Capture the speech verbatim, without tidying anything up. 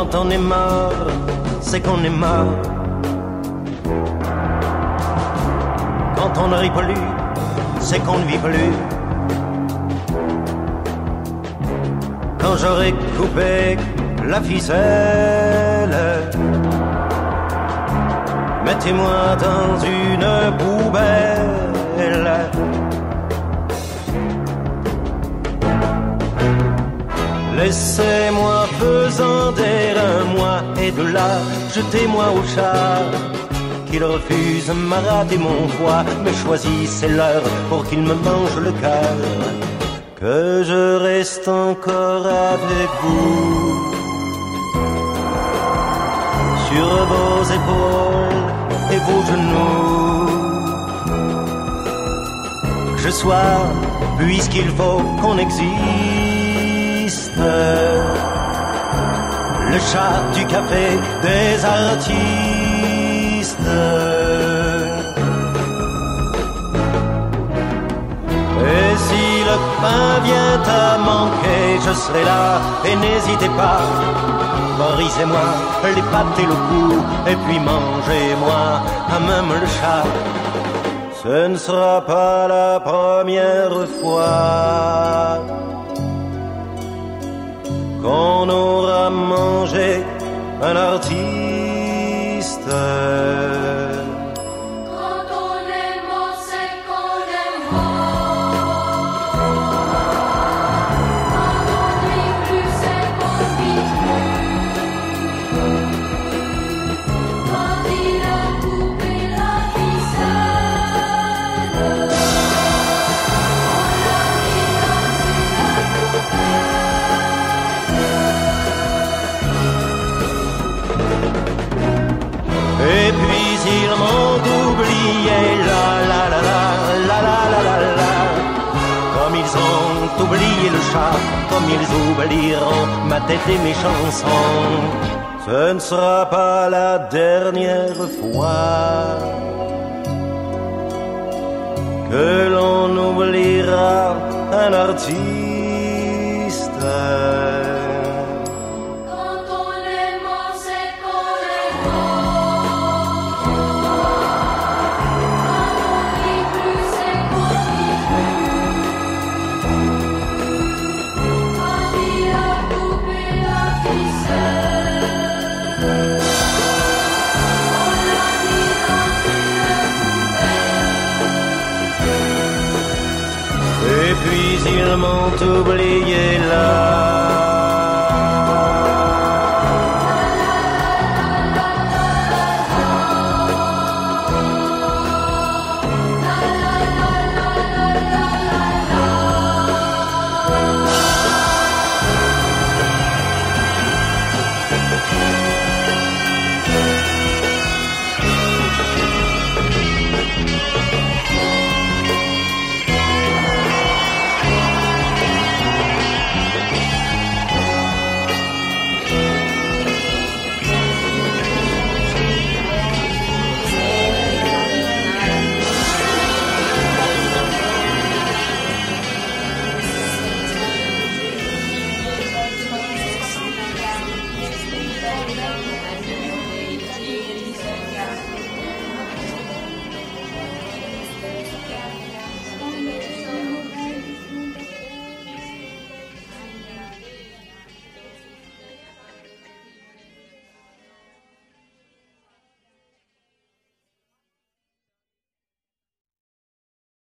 Quand on est mort, c'est qu'on est mort. Quand on ne rit plus, c'est qu'on ne vit plus. Quand j'aurai coupé la ficelle, mettez-moi dans une poubelle. Laissez-moi pesanter un mois et de là, jetez-moi au chat. Qu'il refuse m'a raté mon foie, mais choisissez l'heure pour qu'il me mange le cœur. Que je reste encore avec vous, sur vos épaules et vos genoux. Que je sois, puisqu'il faut qu'on existe, le chat du café des artistes. Et si le pain vient à manquer, je serai là et n'hésitez pas. Brisez-moi les pattes et le cou, et puis mangez-moi à même le chat. Ce ne sera pas la première fois qu'on aura mangé un artiste. Quand on est mort, c'est qu'on est mort. Quand on ne vit plus, c'est qu'on ne vit plus. Quand il a coupé la ficelle, on l'a mis dans une poubelle. Et puis ils m'ont oublié, la la la la la la la la la. Comme ils ont oublié le chat, comme ils oublieront ma tête et mes chansons. Ce ne sera pas la dernière fois que l'on oubliera un artiste. Quand on est mort, c'est qu'on est mort. Quand on ne vit plus, c'est qu'on ne vit plus. Quand il a coupé la ficelle, on l'a mis dans une poubelle. Et puis ils m'ont oublié là.